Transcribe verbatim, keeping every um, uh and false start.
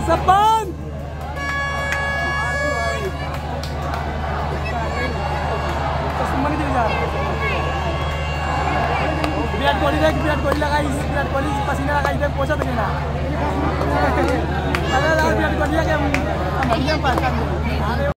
सब बंद। विराट कोहली देख, विराट कोहली लगाई, विराट कोहली पसीना लगाई देख, पोछा देखे ना। अरे यार विराट कोहली के हम हम